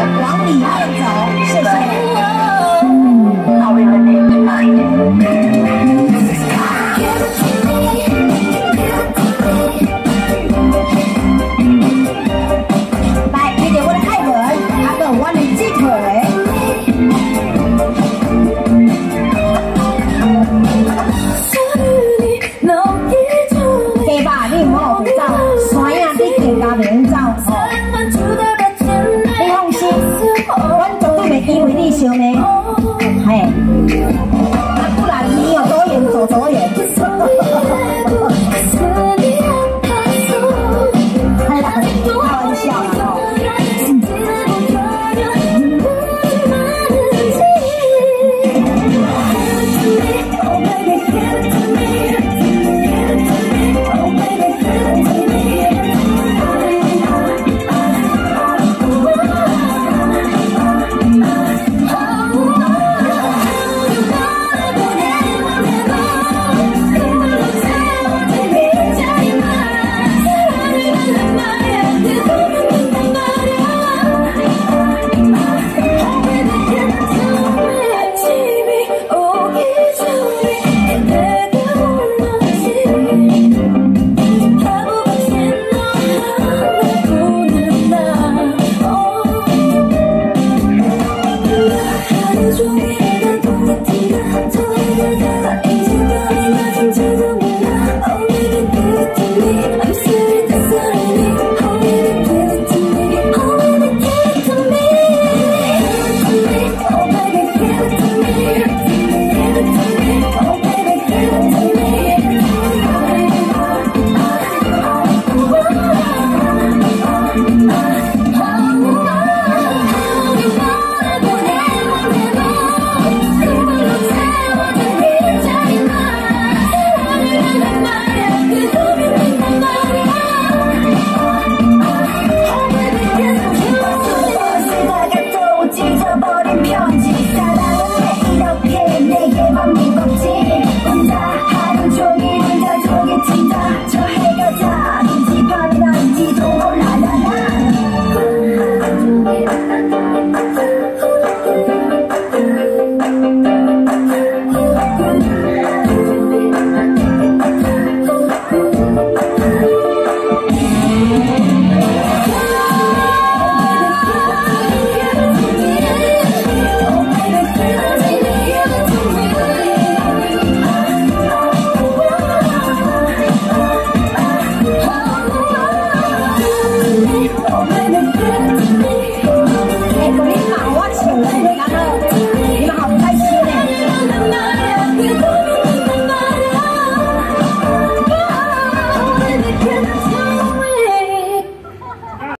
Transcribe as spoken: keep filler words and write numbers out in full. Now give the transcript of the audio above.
往里面走，谢谢。来，你哋我哋泰文，阿個我哋雞腿。雞吧，你唔好口罩，山呀，你更加袂用走哦。你放心，我絕對袂機會你燒呢。